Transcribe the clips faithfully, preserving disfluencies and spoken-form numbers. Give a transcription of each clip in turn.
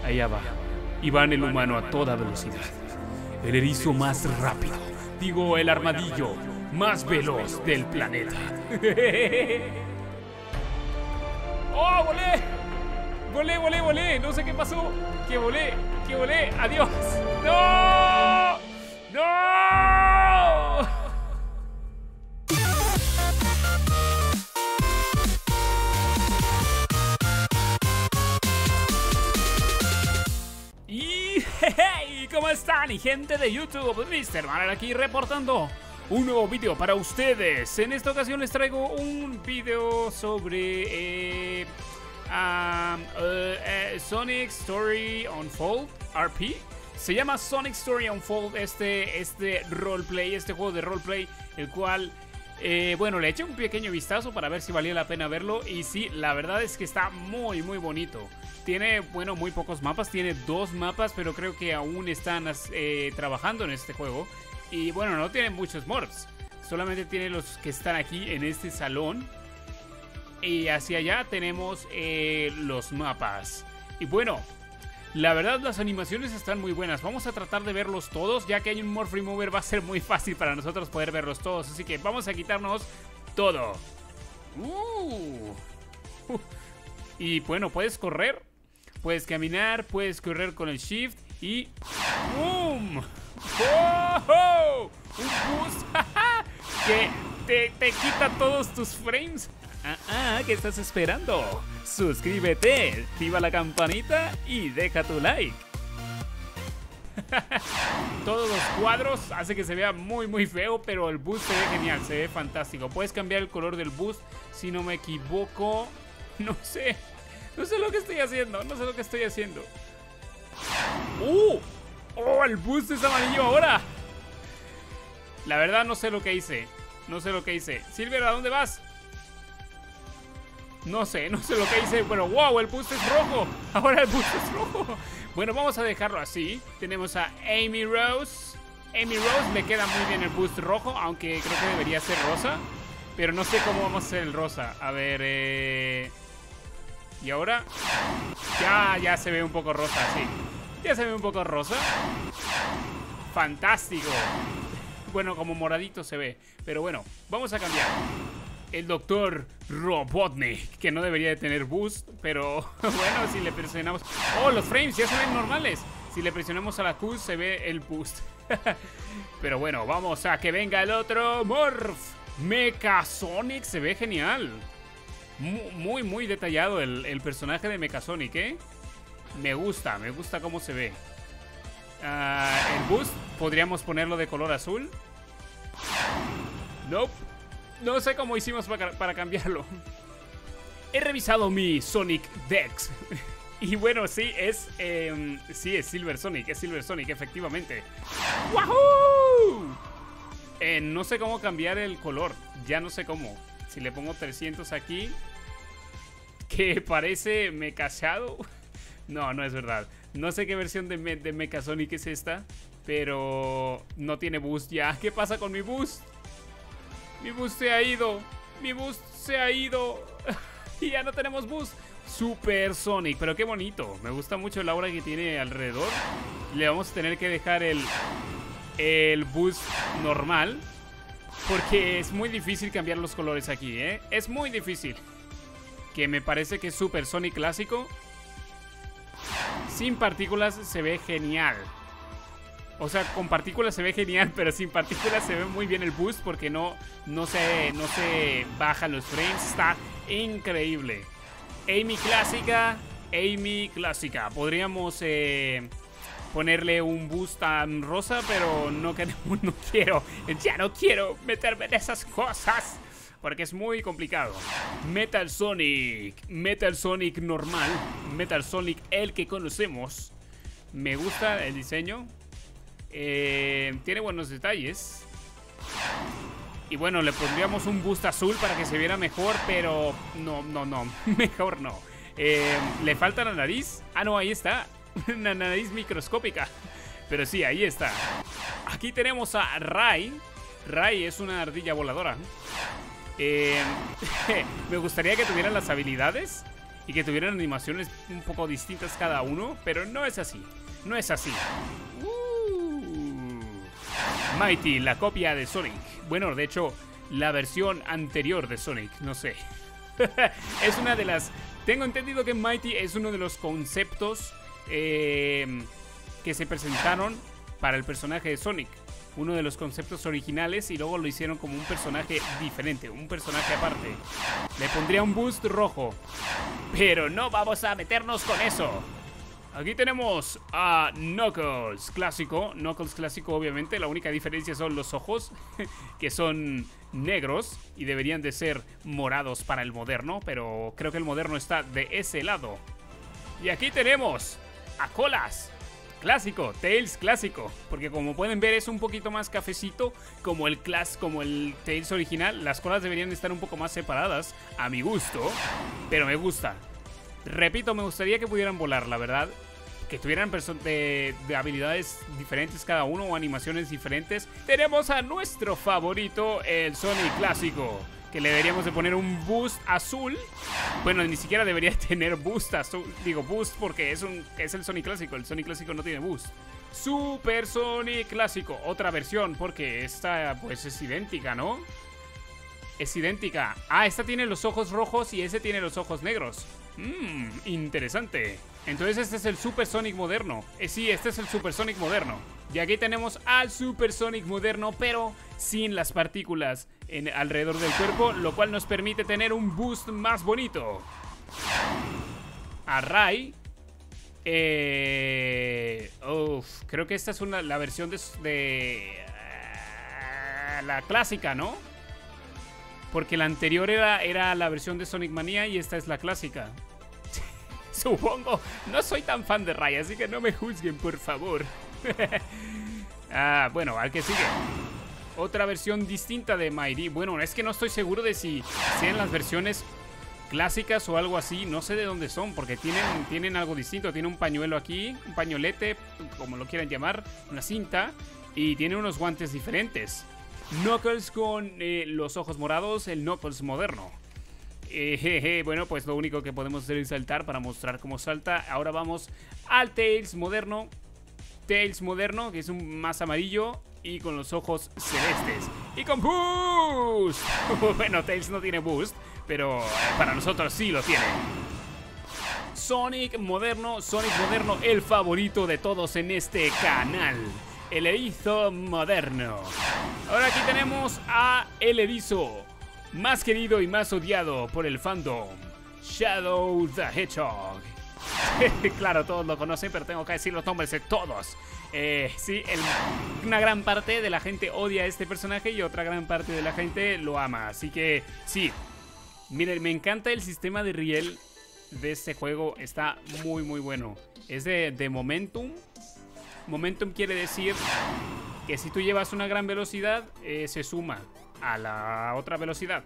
Allá va. Iván el humano a toda velocidad. El erizo más rápido. Digo, el armadillo más veloz del planeta. ¡Oh, volé! Volé, volé, volé. No sé qué pasó. Que volé, que volé. Adiós. ¡No! ¡No! Y hey, ¿cómo están? Y gente de YouTube, mister Manuel aquí reportando un nuevo vídeo para ustedes. En esta ocasión les traigo un vídeo sobre eh, um, uh, uh, Sonic Story Unfold R P. Se llama Sonic Story Unfold este, este roleplay, este juego de roleplay, el cual, eh, bueno, le eché un pequeño vistazo para ver si valía la pena verlo. Y sí, la verdad es que está muy, muy bonito. Tiene, bueno, muy pocos mapas, tiene dos mapas, pero creo que aún están eh, trabajando en este juego. Y bueno, no tiene muchos morphs, solamente tiene los que están aquí en este salón. Y hacia allá tenemos eh, los mapas. Y bueno, la verdad las animaciones están muy buenas. Vamos a tratar de verlos todos, ya que hay un morph remover, va a ser muy fácil para nosotros poder verlos todos. Así que vamos a quitarnos todo. Uh. Uh. Y bueno, puedes correr, puedes caminar, puedes correr con el shift y ¡boom! ¡Oh! Un boost que te, te quita todos tus frames. Ah, ah, ¿qué estás esperando? Suscríbete, activa la campanita y deja tu like. Todos los cuadros hace que se vea muy muy feo, pero el boost se ve genial, se ve fantástico. Puedes cambiar el color del boost, si no me equivoco. No sé, no sé lo que estoy haciendo, no sé lo que estoy haciendo. ¡Uh! ¡Oh, el boost es amarillo ahora! La verdad no sé lo que hice, no sé lo que hice. Silver, ¿a dónde vas? No sé, no sé lo que hice. Bueno, wow, el boost es rojo. Ahora el boost es rojo. Bueno, vamos a dejarlo así. Tenemos a Amy Rose. Amy Rose le queda muy bien el boost rojo, aunque creo que debería ser rosa. Pero no sé cómo vamos a hacer el rosa. A ver, eh... ¿y ahora? Ya, ya se ve un poco rosa, sí. Ya se ve un poco rosa. Fantástico. Bueno, como moradito se ve. Pero bueno, vamos a cambiar. El doctor Robotnik, que no debería de tener boost, pero bueno, si le presionamos... ¡Oh, los frames ya se ven normales! Si le presionamos a la Q se ve el boost. Pero bueno, vamos a que venga el otro morph. Mecha Sonic se ve genial. Muy, muy, muy detallado el, el personaje de Mecha Sonic, ¿eh? Me gusta, me gusta cómo se ve. uh, El boost podríamos ponerlo de color azul. Nope. No sé cómo hicimos para, para cambiarlo. He revisado mi Sonic Dex. Y bueno, sí, es eh, sí, es Silver Sonic. Es Silver Sonic, efectivamente. ¡Wahoo! Eh, no sé cómo cambiar el color. Ya no sé cómo. Si le pongo trescientos aquí, que parece Mecha Shadow. No, no es verdad. No sé qué versión de, me de Mecha Sonic es esta, pero no tiene boost ya. ¿Qué pasa con mi boost? Mi boost se ha ido. Mi boost se ha ido. Y ya no tenemos boost. Super Sonic, pero qué bonito. Me gusta mucho el aura que tiene alrededor. Le vamos a tener que dejar el, el boost normal, porque es muy difícil cambiar los colores aquí, ¿eh? Es muy difícil. Que me parece que Super Sonic clásico sin partículas se ve genial. O sea, con partículas se ve genial, pero sin partículas se ve muy bien el boost, porque no, no, se, no se bajan los frames. Está increíble. Amy clásica, Amy clásica. Podríamos eh, ponerle un boost tan rosa, pero no, no quiero. Ya no quiero meterme en esas cosas, porque es muy complicado. Metal Sonic, Metal Sonic normal, Metal Sonic el que conocemos. Me gusta el diseño. Eh, tiene buenos detalles. Y bueno, le pondríamos un boost azul para que se viera mejor, pero no, no, no, mejor no. eh, ¿Le falta la nariz? Ah, no, ahí está. Una nariz microscópica. Pero sí, ahí está. Aquí tenemos a Rai. Rai es una ardilla voladora. eh, Me gustaría que tuvieran las habilidades y que tuvieran animaciones un poco distintas cada uno, pero no es así, no es así. Uh. Mighty, la copia de Sonic. Bueno, de hecho, la versión anterior de Sonic, no sé. Es una de las... Tengo entendido que Mighty es uno de los conceptos eh, que se presentaron para el personaje de Sonic. Uno de los conceptos originales y luego lo hicieron como un personaje diferente, un personaje aparte. Le pondría un boost rojo, pero no vamos a meternos con eso. Aquí tenemos a Knuckles clásico. Knuckles clásico, obviamente. La única diferencia son los ojos, que son negros y deberían de ser morados para el moderno, pero creo que el moderno está de ese lado. Y aquí tenemos a Colas clásico, Tails clásico, porque como pueden ver es un poquito más cafecito como el Class, como el Tails original. Las colas deberían estar un poco más separadas a mi gusto, pero me gusta. Repito, me gustaría que pudieran volar, la verdad. Que tuvieran de, de habilidades diferentes cada uno o animaciones diferentes. Tenemos a nuestro favorito, el Sonic clásico, que le deberíamos de poner un boost azul. Bueno, ni siquiera debería tener boost azul. Digo boost porque es, un, es el Sonic clásico. El Sonic clásico no tiene boost. Super Sonic clásico, otra versión, porque esta pues es idéntica, ¿no? Es idéntica. Ah, esta tiene los ojos rojos y ese tiene los ojos negros. Mmm, interesante. Entonces este es el Super Sonic moderno. Eh, sí, este es el Super Sonic moderno. Y aquí tenemos al Super Sonic moderno, pero sin las partículas en, alrededor del cuerpo, lo cual nos permite tener un boost más bonito. A Ray. Eh, uf, creo que esta es una, la versión de, de uh, la clásica, ¿no? Porque la anterior era, era la versión de Sonic Mania y esta es la clásica. Supongo. No soy tan fan de Ray, así que no me juzguen, por favor. Ah, bueno, al que sigue. Otra versión distinta de Mighty. Bueno, es que no estoy seguro de si sean las versiones clásicas o algo así. No sé de dónde son, porque tienen, tienen algo distinto. Tiene un pañuelo aquí, un pañolete, como lo quieran llamar, una cinta, y tiene unos guantes diferentes. Knuckles con eh, los ojos morados, el Knuckles moderno. Eh, jeje, bueno, pues lo único que podemos hacer es saltar para mostrar cómo salta. Ahora vamos al Tails moderno. Tails moderno, que es un más amarillo y con los ojos celestes. Y con boost. Bueno, Tails no tiene boost, pero para nosotros sí lo tiene. Sonic moderno, Sonic moderno, el favorito de todos en este canal. El erizo moderno. Ahora aquí tenemos a el erizo más querido y más odiado por el fandom, Shadow the Hedgehog. Claro, todos lo conocen, pero tengo que decir los nombres de todos. Eh, sí, el, una gran parte de la gente odia a este personaje y otra gran parte de la gente lo ama. Así que, sí. Miren, me encanta el sistema de riel de este juego. Está muy, muy bueno. Es de, de momentum. Momentum quiere decir que si tú llevas una gran velocidad, eh, se suma a la otra velocidad.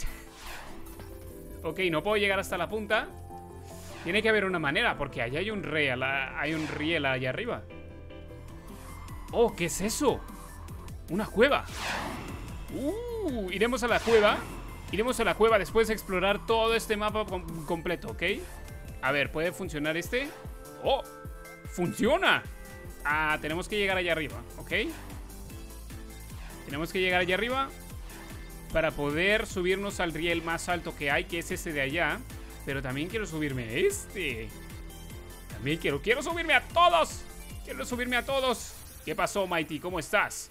Ok, no puedo llegar hasta la punta. Tiene que haber una manera, porque allá hay un riel, hay un riel allá arriba. Oh, ¿qué es eso? Una cueva. Uh, iremos a la cueva. Iremos a la cueva después de explorar todo este mapa com completo, ¿ok? A ver, ¿puede funcionar este? ¡Oh! ¡Funciona! Ah, tenemos que llegar allá arriba, ¿ok? Tenemos que llegar allá arriba para poder subirnos al riel más alto que hay, que es ese de allá. Pero también quiero subirme a este. También quiero, quiero subirme a todos. Quiero subirme a todos. ¿Qué pasó, Mighty? ¿Cómo estás?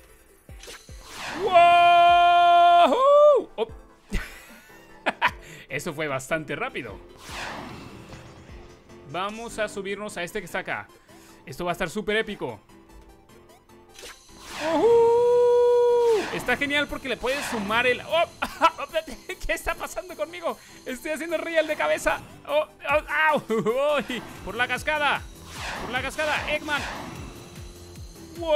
¡Wow! Oh. Eso fue bastante rápido. Vamos a subirnos a este que está acá. Esto va a estar súper épico. ¡Uh! Está genial porque le puedes sumar el... ¡Oh! ¿Qué está pasando conmigo? Estoy haciendo riel de cabeza. ¡Oh! ¡Oh! ¡Au! ¡Oh! Por la cascada. Por la cascada. Eggman. ¡Wow!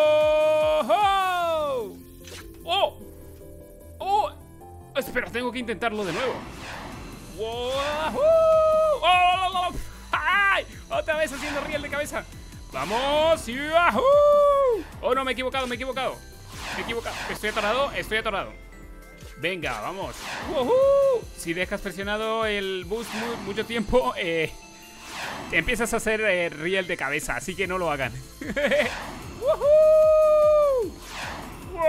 ¡Oh! ¡Oh! Espera, tengo que intentarlo de nuevo. ¡Wow! ¡Oh! ¡Ay! Otra vez haciendo riel de cabeza. ¡Vamos! ¡Yahoo! ¡Oh, no! Me he equivocado, me he equivocado. Me he equivocado. Estoy atorado, estoy atorado. Venga, vamos. ¡Woohoo! Si dejas presionado el boost mu mucho tiempo, eh, te empiezas a hacer eh, riel de cabeza, así que no lo hagan. ¡Woohoo! ¡Wow!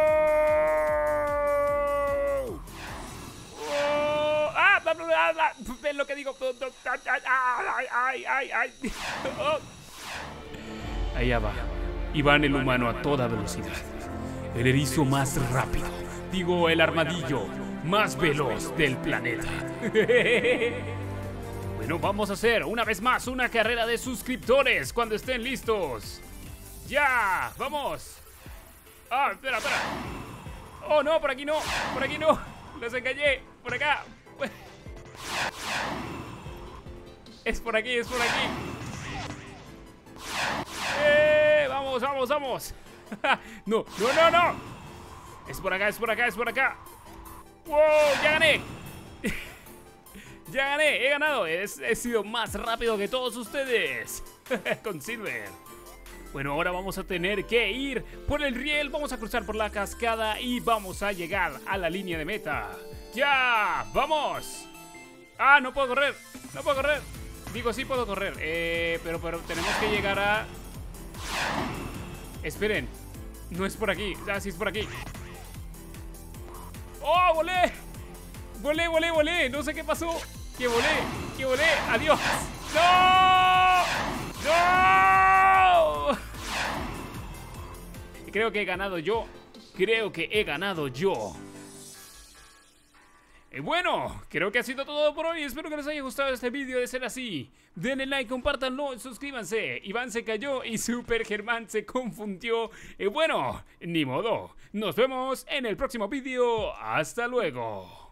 ¡Wow! ¡Ah! Bla, bla, bla, bla. ¿Ves lo que digo? ¡Ay, ay, ay, ay! Oh. Allá va. Y va en el humano a toda velocidad. El erizo más rápido. Digo, el armadillo más veloz del planeta. Bueno, vamos a hacer una vez más una carrera de suscriptores cuando estén listos. ¡Ya! ¡Vamos! Ah, espera, espera. Oh, no, por aquí no. Por aquí no. Los engañé. Por acá. Es por aquí, es por aquí. ¡Eh! Vamos, vamos, vamos. No, no, no, no. Es por acá, es por acá, es por acá. ¡Wow! ¡Ya gané! ¡Ya gané! ¡He ganado! He, he sido más rápido que todos ustedes. Con Silver. Bueno, ahora vamos a tener que ir por el riel. Vamos a cruzar por la cascada y vamos a llegar a la línea de meta. ¡Ya! ¡Vamos! ¡Ah! No puedo correr. No puedo correr. Digo, sí puedo correr. Eh, pero, pero tenemos que llegar a... Esperen. No es por aquí. Ah, sí es por aquí. ¡Oh, volé! Volé, volé, volé. No sé qué pasó. Que volé, que volé. ¡Adiós! ¡No! ¡No! Creo que he ganado yo. Creo que he ganado yo. Y bueno, creo que ha sido todo por hoy. Espero que les haya gustado este vídeo. De ser así, denle like, compártanlo, suscríbanse. Iván se cayó y Super Germán se confundió. Y bueno, ni modo. Nos vemos en el próximo vídeo. Hasta luego.